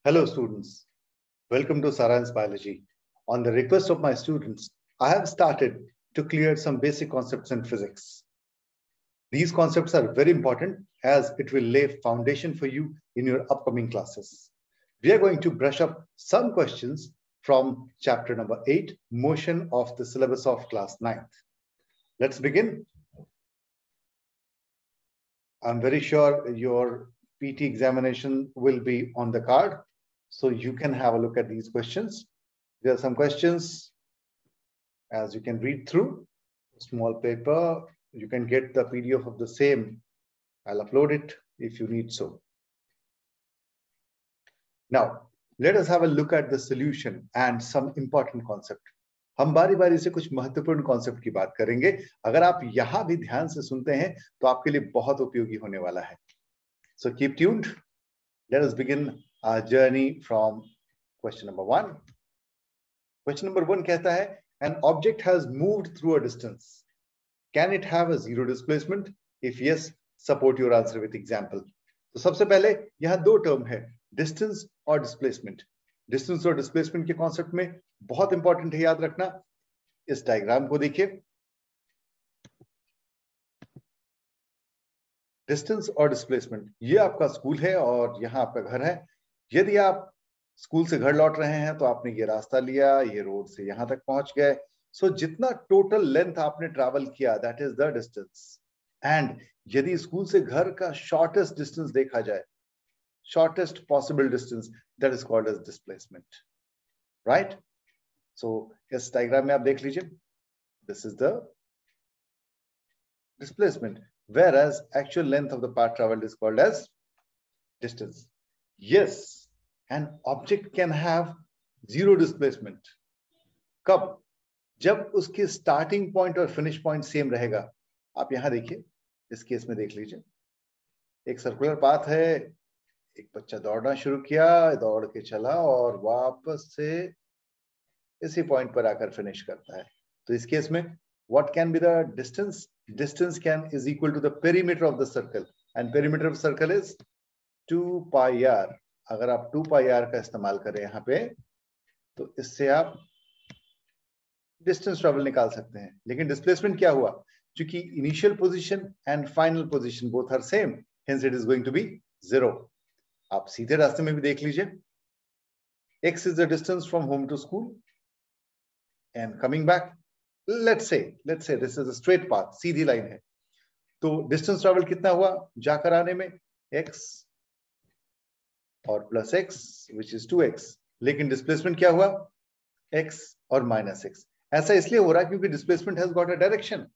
Hello students, welcome to Saran's Biology. On the request of my students, I have started to clear some basic concepts in physics. These concepts are very important as it will lay foundation for you in your upcoming classes. We are going to brush up some questions from chapter number 8, motion of the syllabus of class 9th. Let's begin. I'm very sure your PT examination will be on the card, so you can have a look at these questions. There are some questions, as you can read through, small paper. You can get the PDF of the same. I'll upload it if you need so. Now, let us have a look at the solution and some important concept. हम बारी बारी से कुछ महत्वपूर्ण concept की बात करेंगे. अगर आप यहां भी ध्यान से सुनते हैं तो आपके लिए बहुत उपयोगी होने वाला है. So keep tuned. Let us begin our journey from question number 1. Question number 1 कहता है, an object has moved through a distance. Can it have a zero displacement? If yes, support your answer with example. तो सबसे पहले यहाँ दो term है, distance और displacement. Distance और displacement के कॉन्सेप्ट में बहुत इंपॉर्टेंट है याद रखना. इस डायग्राम को देखिए. डिस्टेंस और डिस्प्लेसमेंट, ये आपका स्कूल है और यहाँ आपका घर है. यदि आप स्कूल से घर लौट रहे हैं तो आपने ये रास्ता लिया, ये रोड से यहाँ तक पहुंच गए. सो जितना टोटल लेंथ आपने ट्रैवल किया, that is the distance. And यदि स्कूल से घर का शॉर्टेस्ट डिस्टेंस देखा जाए, shortest possible distance, that is called as displacement. Right? So इस डायग्राम में आप देख लीजिए, this is the displacement, whereas actual length of the path traveled is called as distance. Yes, an object can have zero displacement. कब? जब उसके starting point और finish point same रहेगा. आप यहां देखिए, इस केस में देख लीजिए, एक सर्कुलर पाथ है, एक बच्चा दौड़ना शुरू किया, दौड़ के चला और वापस से इसी पॉइंट पर आकर फिनिश करता है. तो इस केस में what can be the distance? Distance is equal to the perimeter of the circle, and perimeter of circle is 2 pi r. अगर आप 2 pi r का इस्तेमाल करें यहाँ पे, तो इससे आप डिस्टेंस ट्रेवल निकाल सकते हैं. लेकिन डिस्प्लेसमेंट क्या हुआ? क्योंकि initial position and final position both are same, hence it is going to be 0. आप सीधे रास्ते में भी देख लीजिए, x is the distance from home to school and coming back. Let's say this is a straight path, सीधी line है. तो डिस्टेंस ट्रैवल कितना हुआ जाकर आने में? x और plus x, which is 2x. लेकिन डिस्प्लेसमेंट क्या हुआ? x और माइनस x. ऐसा इसलिए हो रहा है क्योंकि displacement has got a direction.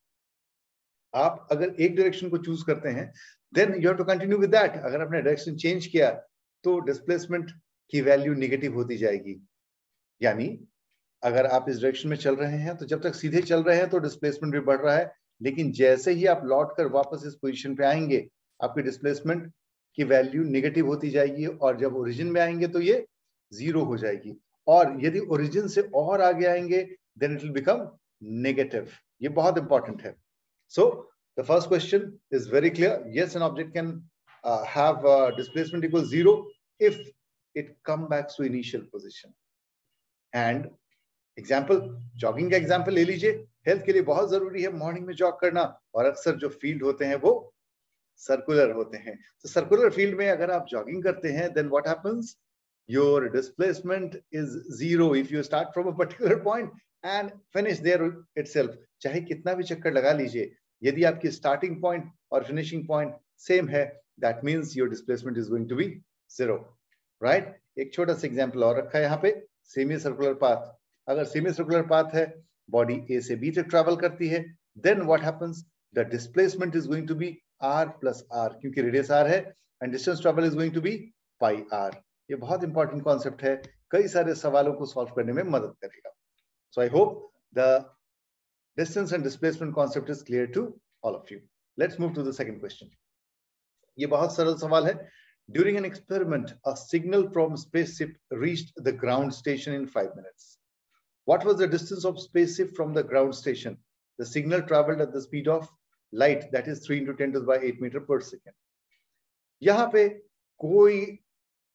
आप अगर एक डायरेक्शन को चूज करते हैं, then you have to continue with that. अगर आपने डायरेक्शन चेंज किया तो डिस्प्लेसमेंट की वैल्यू नेगेटिव होती जाएगी. यानी अगर आप इस डायरेक्शन में चल रहे हैं तो जब तक सीधे चल रहे हैं तो डिस्प्लेसमेंट भी बढ़ रहा है, लेकिन जैसे ही आप लौट कर वापस इस पोजीशन पे आएंगे, आपकी डिस्प्लेसमेंट की वैल्यू नेगेटिव होती जाएगी, और जब ओरिजिन में आएंगे तो ये 0 हो जाएगी. और यदि ओरिजिन से और आगे आएंगे, then it will become negative. ये बहुत इंपॉर्टेंट है. So the first question is very clear. Yes, an object can have displacement equal 0 if it come back to initial position. And example, jogging का example ले लीजिए. Health के लिए बहुत जरूरी है मॉर्निंग में जॉग करना, और अक्सर जो फील्ड होते हैं वो सर्कुलर होते हैं. तो सर्कुलर फील्ड में अगर आप जॉगिंग करते हैं, then what happens? Your displacement is 0 if you start from a particular point and finish there itself. चाहे कितना भी चक्कर लगा लीजिए, यदि आपकी स्टार्टिंग पॉइंट और फिनिशिंग पॉइंट सेम है, that means your displacement is going to be 0. Right? एक छोटा सा एग्जाम्पल और रखा है यहाँ पे. Semi circular path. अगर सेमी सर्कुलर पाथ है, बॉडी ए से बी तक ट्रैवल करती है, then what happens? The displacement is going to be r plus r, क्योंकि रेडियस r है, and distance travel is going to be pi r. ये बहुत इंपॉर्टेंट कॉन्सेप्ट है, कई सारे सवालों को सॉल्व करने में मदद करेगा. So I hope the distance and displacement concept is clear to all of you. Let's move to the second question. ये बहुत सरल सवाल है. During an experiment, a signal from spaceship reached the ground station in 5 minutes. What was the distance of spaceship from the ground station? The signal traveled at the speed of light, that is 3 × 10⁸ meter per second. यहाँ पे कोई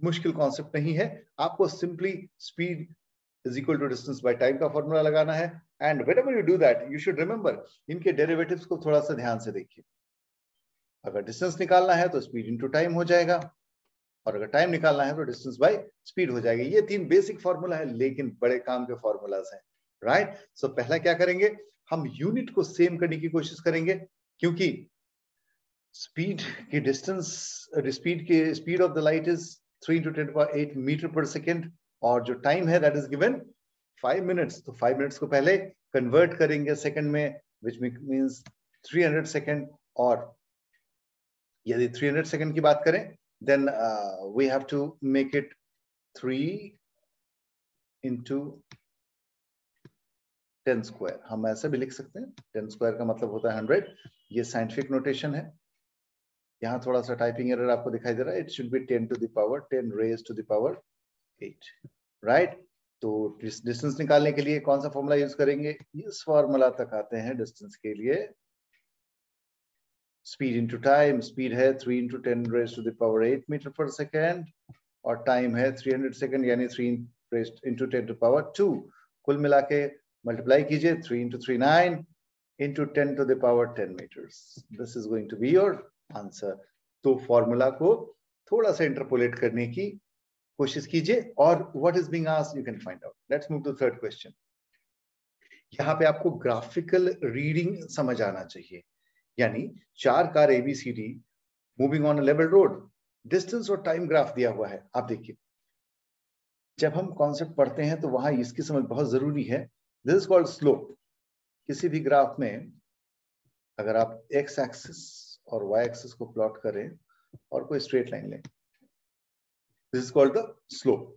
मुश्किल concept नहीं है, आपको simply speed is equal to distance by time का formula लगाना है। And whenever you do that you should remember इनके डेरिवेटिव्स को थोड़ा सा ध्यान से देखिए। अगर डिस्टेंस निकालना है तो स्पीड इनटू टाइम हो जाएगा, और अगर टाइम निकालना है तो डिस्टेंस बाय स्पीड हो जाएगा। ये 3 बेसिक फॉर्मूला है, लेकिन बड़े काम के फॉर्मूलाज हैं, राइट। सो पहला क्या करेंगे, हम यूनिट को सेम करने की कोशिश करेंगे, क्योंकि स्पीड की distance, speed of the light is 3 into 10⁸ metre per second, और जो टाइम है दैट इज गिवन 5 मिनट्स। तो 5 मिनट्स को पहले कन्वर्ट करेंगे सेकंड में, विच मींस 300 सेकंड। और यदि 300 सेकंड की बात करें then we have to make it 3 into 10 square। हम ऐसे भी लिख सकते हैं, 10 स्क्वायर का मतलब होता है 100। ये साइंटिफिक नोटेशन है। यहाँ थोड़ा सा टाइपिंग एरर आपको दिखाई दे रहा है, it should be 10 to the power 10 raised to the power 8, right. तो डिस्टेंस निकालने के लिए कौन सा फॉर्मूला यूज करेंगे, इस फॉर्मूला तक आते हैं डिस्टेंस के लिए। स्पीड इंटू टाइम, स्पीड है 3 into 10 raised to the power 8 metre per second, और टाइम है 300 सेकेंड, यानी 3 raised into 10 to power 2। कुल मिला के मल्टीप्लाई कीजिए, 3 into 3 9 into 10 to the power 10 meters। This is going to be your answer. तो formula को थोड़ा सा इंटरपोलेट करने की कोशिश कीजिए, और what is being asked you can find out. Let's move to third question. यहाँ पे आपको ग्राफिकल रीडिंग समझ आना चाहिए, यानी 4 car ABCD moving on a level road, distance और टाइम ग्राफ दिया हुआ है। आप देखिए, जब हम कॉन्सेप्ट पढ़ते हैं तो वहां इसकी समझ बहुत जरूरी है। This is called slope. किसी भी ग्राफ में अगर आप एक्स एक्सिस और वाई एक्सिस को प्लॉट करें और कोई स्ट्रेट लाइन लें, this is called the slope.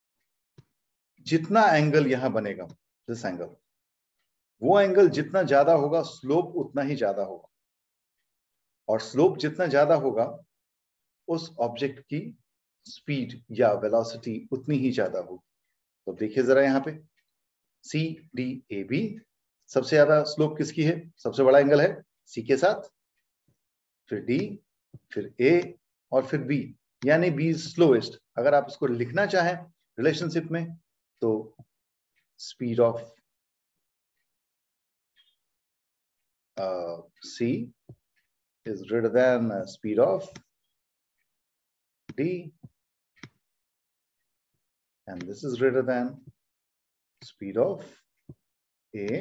जितना एंगल यहां बनेगा, दिस एंगल, वो एंगल जितना ज्यादा होगा स्लोप उतना ही ज्यादा होगा, और स्लोप जितना ज्यादा होगा उस ऑब्जेक्ट की स्पीड या वेलोसिटी उतनी ही ज्यादा होगी। तो देखिए जरा यहाँ पे CDAB, सबसे ज्यादा स्लोप किसकी है, सबसे बड़ा एंगल है C के साथ, फिर D, फिर A और फिर B, यानी B स्लोएस्ट। अगर आप इसको लिखना चाहें रिलेशनशिप में तो speed of C is greater than speed of D, and this is greater than speed of A,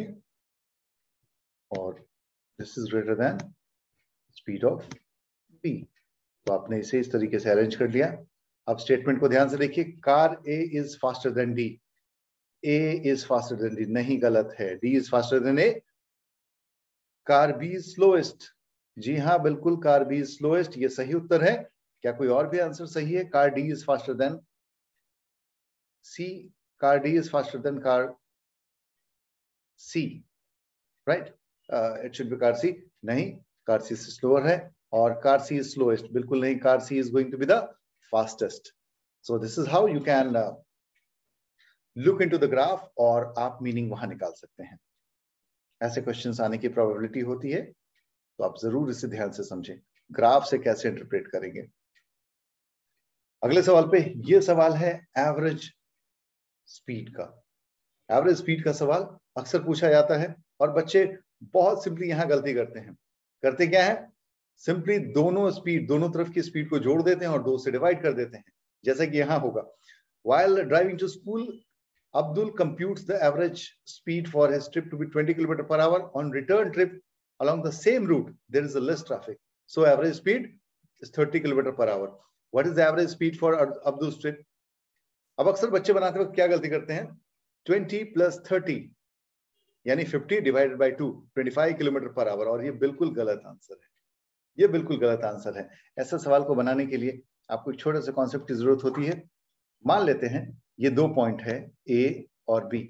और this is greater than speed of B। तो आपने इसे इस तरीके से अरेंज कर लिया। अब स्टेटमेंट को ध्यान से देखिए, car A is faster than D, A is faster than D, नहीं गलत है, D is faster than A। Car B is slowest, जी हाँ बिल्कुल, कार B is slowest, ये सही उत्तर है। क्या कोई और भी आंसर सही है? Car D is faster than C, car D is faster than car C, right? It should be car C, नहीं, कार C से slower है, और कार C is slowest, बिल्कुल नहीं, car C is going to be the fastest। So this is how you can look into the graph, और आप meaning वहां निकाल सकते हैं। ऐसे क्वेश्चंस आने की प्रोबेबिलिटी होती है, तो आप जरूर इसे ध्यान से समझें, ग्राफ से कैसे इंटरप्रेट करेंगे। अगले सवाल पे, ये सवाल है एवरेज स्पीड का। एवरेज स्पीड का सवाल अक्सर पूछा जाता है, और बच्चे बहुत सिंपली यहां गलती करते हैं। करते क्या है, सिंपली दोनों स्पीड, दोनों तरफ की स्पीड को जोड़ देते हैं और 2 से डिवाइड कर देते हैं, जैसा कि यहां होगा। While driving to school, Abdul computes the average speed for his trip to be 20 km/h. On return trip along the same route, there is a less traffic, so average speed is 30 km/h. What is the average speed for Abdul's trip? अब अक्सर बच्चे बनाते वक्त क्या गलती करते हैं, 20 + 30 यानी 50 डिवाइडेड बाय 2, 25 km/h, और ये बिल्कुल गलत आंसर है, ये बिल्कुल गलत आंसर है। ऐसा सवाल को बनाने के लिए आपको एक छोटे से कॉन्सेप्ट की जरूरत होती है। मान लेते हैं ये 2 पॉइंट है A और B,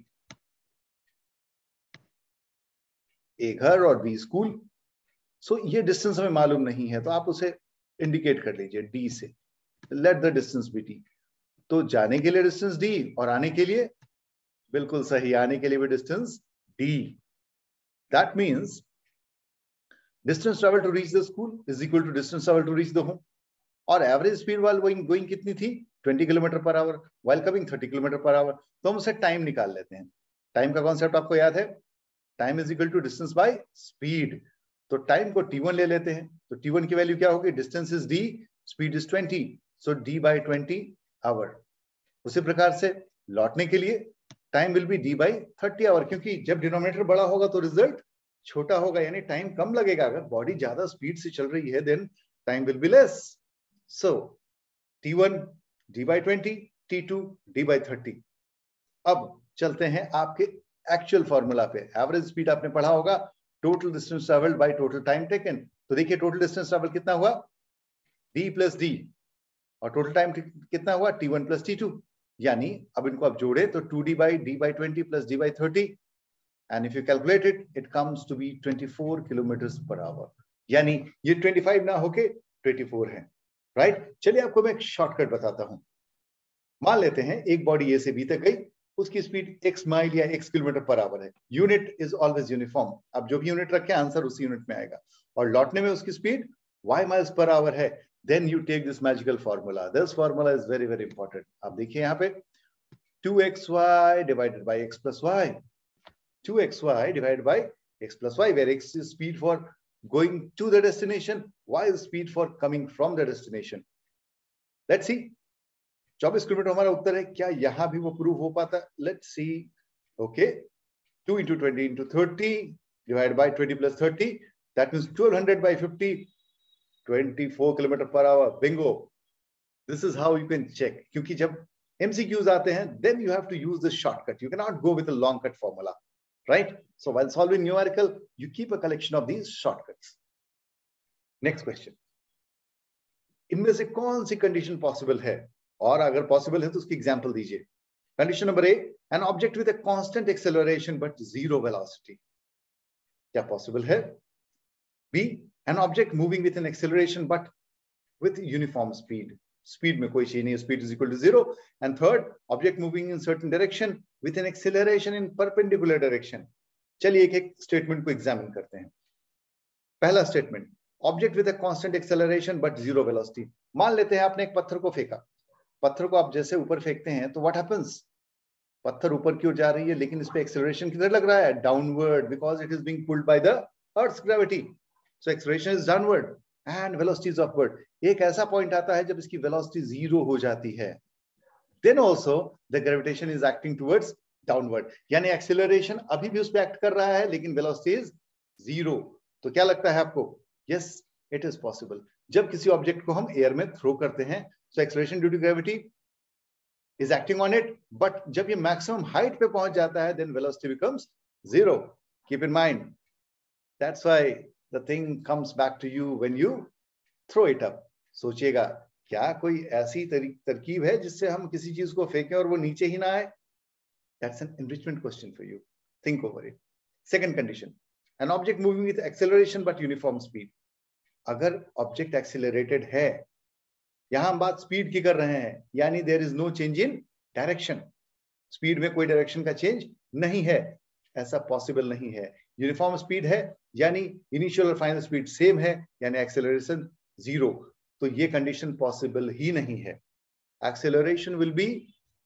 A घर और B स्कूल। सो ये डिस्टेंस हमें मालूम नहीं है, तो आप उसे इंडिकेट कर लीजिए D से, let the distance be D। तो जाने के लिए डिस्टेंस D और आने के लिए, बिल्कुल सही, आने के लिए भी distance D। That means distance travel to reach the school is equal to distance travel to reach the home। और एवरेज स्पीड वाल गोइंग कितनी थी 20 kilometre per hour, while coming 30 kilometre per hour. तो हम उससे time निकाल लेते हैं। Time का कॉन्सेप्ट आपको याद है, time is equal to distance by speed. तो टाइम को t1 ले लेते हैं, तो t1 की वैल्यू क्या होगी, distance is d, speed is 20, so d by 20 hour. उसी प्रकार से लौटने के लिए time will be d by 30 hour, क्योंकि जब डिनोमिनेटर बड़ा होगा तो रिजल्ट छोटा होगा, यानी टाइम कम लगेगा। अगर बॉडी ज्यादा स्पीड से चल रही है then time will be less. So t1 d by 20, t2 d by 30। अब चलते हैं आपके एक्चुअल फॉर्मूला पे। एवरेज स्पीड आपने पढ़ा होगा, total distance travelled by total time taken. तो देखिए टोटल डिस्टेंस ट्रेवल कितना हुआ, d प्लस d, और टोटल टाइम कितना हुआ, t1 प्लस t2। यानी अब इनको आप जोड़े तो 2d by d by 20 plus d by 30, and if you calculate it, it comes to be 24 kilometers per hour। यानी ये 25 ना होके 24 है, राइट। चलिए आपको मैं एक शॉर्टकट बताता हूं। मान लेते हैं एक बॉडी ए से बी तक गई, उसकी स्पीड x माइल या x किलोमीटर पर आवर है। यूनिट इज ऑलवेज यूनिफॉर्म, अब जो भी यूनिट रखे आंसर उसी यूनिट में आएगा। और लौटने में उसकी speed y miles per hour है। Then you take this magical formula. This formula is very very important. आप देखिए यहाँ पे 2xy divided by x plus y, 2xy divided by x plus y, where x is speed for going to the destination, y is speed for coming from the destination। Let's see, 24 kilometre हमारा उत्तर है। क्या यहां भी वो prove हो पाता? Let's see. Okay, 2 into 20 into 30 divided by 20 plus 30, that means 1200 by 50, 24 kilometre per hour. Bingo, this is how you can check. क्योंकि जब MCQs आते हैं then you have to use this shortcut, you cannot go with a long cut formula, right? So while solving numerical you keep a collection of these shortcuts। next question, इनमें से कौन सी condition possible है, और अगर possible है तो उसकी example दीजिए। Condition number A, an object with a constant acceleration but zero velocity. क्या पॉसिबल है? B, an object moving with an acceleration but with uniform speed, speed में कोई चेंज नहीं है, speed is equal to zero. And third, object moving in certain direction with an acceleration in perpendicular direction. चलिए एक एक statement को examine करते हैं। पहला statement, object with a constant acceleration but zero velocity. मान लेते हैं आपने एक पत्थर को फेंका, पत्थर को आप जैसे ऊपर फेंकते हैं तो व्हाट हैपेंस, पत्थर ऊपर की ओर जा रही है लेकिन इस पे एक्सेलरेशन किधर लग रहा है, downward, because it is being pulled by the earth's gravity. So acceleration is downward and velocity is upward. एक ऐसा पॉइंट आता है जब इसकी वेलोसिटी जीरो हो जाती है, then also the gravitation is acting towards downward, यानी एक्सेलरेशन अभी भी उस पे एक्ट कर रहा है लेकिन वेलोसिटी इज जीरो। तो क्या लगता है आपको? Yes, it is possible. जब किसी ऑब्जेक्ट को हम एयर में थ्रो करते हैं, so acceleration due to gravity is acting on it, but जब ये maximum height पे पहुंच जाता है then velocity becomes zero। Keep in mind, that's why the thing comes back to you when you throw it up। सोचिएगा, क्या कोई ऐसी तरकीब है जिससे हम किसी चीज को फेंकें और वो नीचे ही ना आए? That's an enrichment question for you, think over it। Second condition, an object moving with acceleration but uniform speed। अगर ऑब्जेक्ट एक्सेलरेटेड है, यहां हम बात स्पीड की कर रहे हैं, यानी there is no change in direction, speed में कोई डायरेक्शन का चेंज नहीं है, ऐसा पॉसिबल नहीं है। यूनिफॉर्म स्पीड है यानी इनिशियल और फाइनल स्पीड सेम है, यानी एक्सेलरेशन जीरो। तो ये कंडीशन पॉसिबल ही नहीं है। Acceleration will be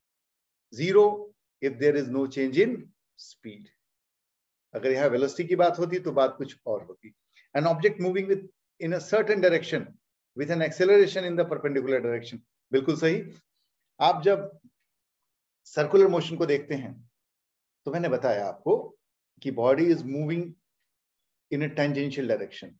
zero if there is no change in speed. अगर यहां वेलोसिटी की बात होती तो बात कुछ और होती। An object moving with in a certain direction with an acceleration in the perpendicular direction। बिल्कुल सही। आप जब सर्कुलर मोशन को देखते हैं तो मैंने बताया आपको कि body is moving in a tangential direction,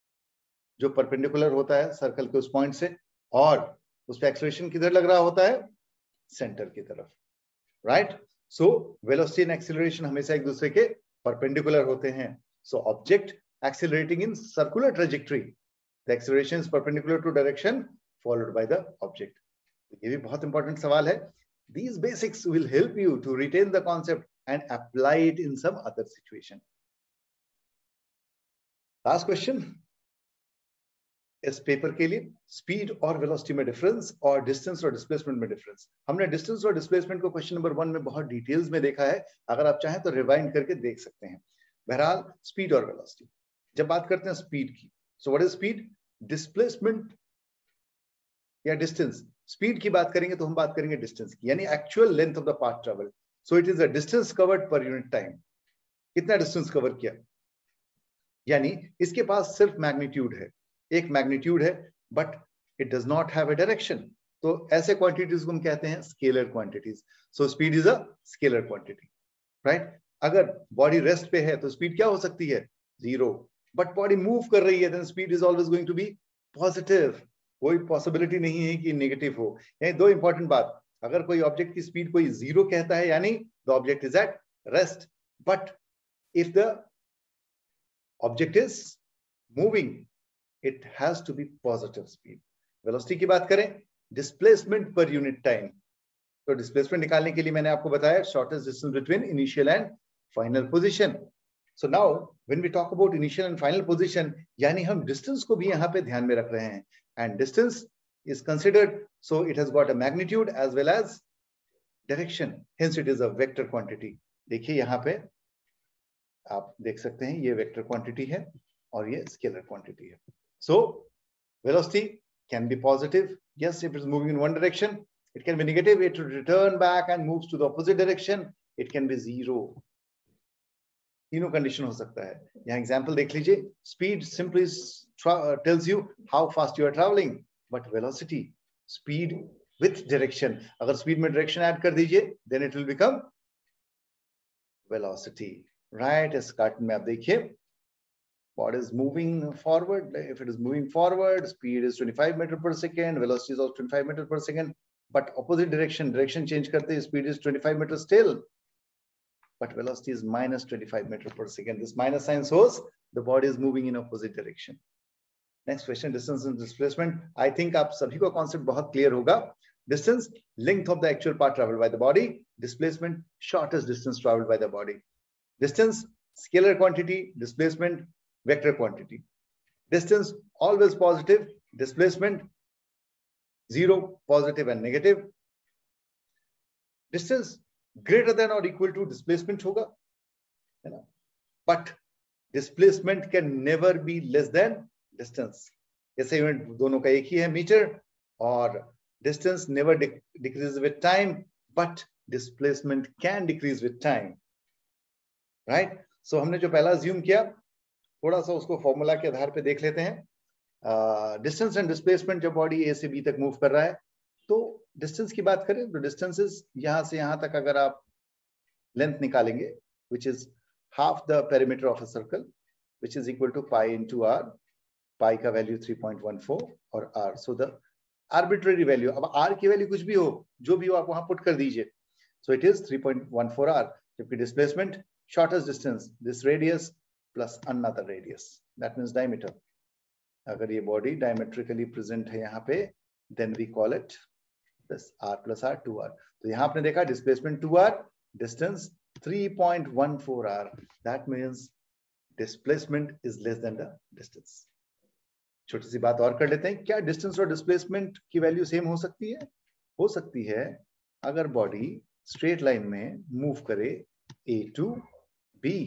जो परपेंडिकुलर होता है सर्कल के उस पॉइंट से, और उस पे एक्सेलरेशन किधर लग रहा होता है, सेंटर की तरफ, right. So velocity and acceleration हमेशा एक दूसरे के परपेंडिकुलर होते हैं। So object accelerating in circular trajectory, the acceleration is perpendicular to direction followed by the object। ये भी बहुत इंपॉर्टेंट सवाल है। These basics will help you to retain the concept and apply it in some other situation। Last question इस paper के लिए, speed और velocity में डिफरेंस और डिस्टेंस और डिस्प्लेसमेंट में डिफरेंस। हमने डिस्टेंस और डिस्प्लेसमेंट को क्वेश्चन नंबर 1 में बहुत डिटेल्स में देखा है, अगर आप चाहें तो रिवाइंड करके देख सकते हैं। बहरहाल स्पीड और वेलोसिटी, जब बात करते हैं स्पीड की, so what is speed? Displacement या डिस्टेंस, स्पीड की बात करेंगे तो हम बात करेंगे डिस्टेंस की, यानी actual length of the path travel. So it is a distance covered per unit time. कितना डिस्टेंस कवर किया, यानी इसके पास सिर्फ मैग्नीट्यूड है, एक मैग्नीट्यूड है, but it does not have a direction. तो ऐसे क्वांटिटीज को हम कहते हैं scalar quantities. So speed is a scalar quantity, right. अगर बॉडी रेस्ट पे है तो स्पीड क्या हो सकती है, 0. बट बॉडी मूव कर रही है, then speed is always going to be positive. कोई पॉसिबिलिटी नहीं है कि नेगेटिव हो. यानी दो इंपॉर्टेंट बात, अगर कोई ऑब्जेक्ट की स्पीड कोई 0 कहता है, यानी the object is at rest. But if the object is moving, it has to be positive speed. Velocity की बात करें, डिस्प्लेसमेंट पर यूनिट टाइम. तो डिस्प्लेसमेंट निकालने के लिए मैंने आपको बताया shortest distance between initial and final position. So now when we talk about initial and final position, यानी हम डिस्टेंस को भी यहाँ पे ध्यान में रख रहे हैं. And distance is considered, so it has got a magnitude as well as direction, hence it is a vector quantity. देखिए यहाँ पे आप देख सकते हैं, ये वेक्टर क्वांटिटी है और ये स्केलर क्वांटिटी है. So velocity can be positive, yes, if it's moving in one direction. It can be negative, it will return back and moves to the opposite direction. It can be 0. तीनों condition हो सकता है. यहाँ example देख लीजिए. Speed simply tells you how fast you are travelling, but velocity speed with direction. अगर speed में direction add कर दीजिए, then it will become velocity, right. इस कार्टून में आप देखिए, body is moving forward. If it is moving forward, speed is 25 meter per second, velocity is also 25 meter per second. But opposite direction change karte, speed is 25 meter still, but velocity is minus 25 meter per second. This minus sign shows the body is moving in opposite direction. Next question, distance and displacement. I think आप सभी को concept बहुत clear होगा. Distance, length of the actual path traveled by the body. Displacement, shortest distance traveled by the body. Distance, scalar quantity. Displacement, vector quantity. Distance always positive, displacement 0, positive and negative. Distance greater than or equal to displacement होगा, है ना, but displacement can never be less than distance. जैसे unit दोनों का एक ही है, metre, और distance never decreases with time, but displacement can decrease with time, right? So हमने जो पहला assume किया, थोड़ा सा उसको फॉर्मूला के आधार पे देख लेते हैं. डिस्टेंस एंड डिस्प्लेसमेंट, जब बॉडी ए से बी तक मूव कर रहा है, तो डिस्टेंस की बात करें तो डिस्टेंसेस यहां से यहां तक अगर आप लेंथ निकालेंगे, which is half the perimeter of a circle, which is equal to pi into R. Pi का वैल्यू 3.14 और R, so the arbitrary value, अब आर की वैल्यू कुछ भी हो, जो भी हो आप वहां पुट कर दीजिए. So it is 3.14 R. जबकि displacement, shortest distance, this radius plus another radius, that means diameter. अगर ये बॉडी डायमेट्रिकली प्रेजेंट है यहाँ पे, then we call it this r plus r 2r. तो यहाँ आपने देखा displacement 2r, distance 3.14 r. that means displacement is less than the distance. छोटी सी बात और कर लेते हैं, क्या डिस्टेंस और डिस्प्लेसमेंट की वैल्यू सेम हो सकती है? हो सकती है, अगर बॉडी स्ट्रेट लाइन में मूव करे a to b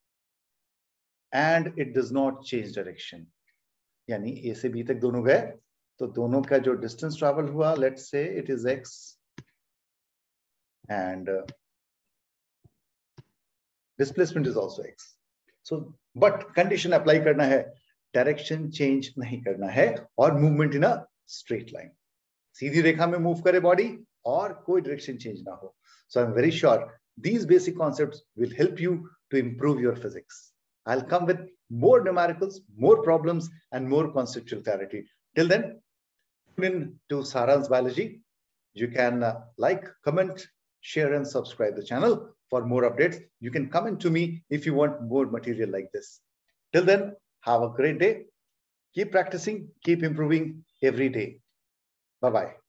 and it does not change direction. यानी A से B तक दोनों गए, तो दोनों का जो डिस्टेंस ट्रैवल हुआ, let's say it is x and displacement is also x. So but condition apply करना है, डायरेक्शन चेंज नहीं करना है और movement in a straight line, सीधी रेखा में मूव करे बॉडी और कोई डायरेक्शन चेंज ना हो. So I'm very sure these basic concepts will help you to improve your physics. I'll come with more numericals, more problems, and more conceptual clarity. Till then, tune in to Saran's Biology. You can like, comment, share, and subscribe the channel for more updates. You can comment to me if you want more material like this. Till then, have a great day. Keep practicing, keep improving every day. Bye-bye.